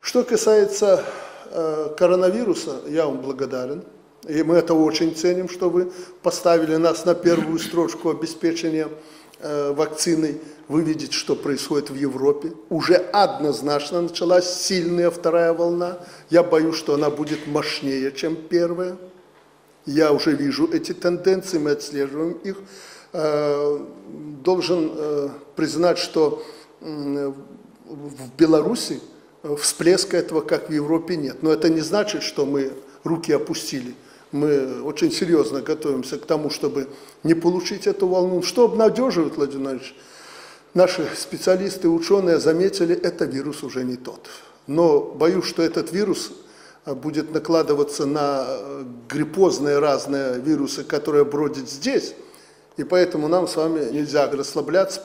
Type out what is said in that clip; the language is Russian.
Что касается коронавируса, я вам благодарен. И мы это очень ценим, что вы поставили нас на первую строчку обеспечения вакциной. Вы видите, что происходит в Европе. Уже однозначно началась сильная вторая волна. Я боюсь, что она будет мощнее, чем первая. Я уже вижу эти тенденции, мы отслеживаем их. Должен признать, что в Беларуси всплеска этого, как в Европе, нет. Но это не значит, что мы руки опустили. Мы очень серьезно готовимся к тому, чтобы не получить эту волну. Что обнадеживает, Владимир Владимирович? Наши специалисты, ученые заметили, это вирус уже не тот. Но боюсь, что этот вирус будет накладываться на гриппозные разные вирусы, которые бродят здесь. И поэтому нам с вами нельзя расслабляться.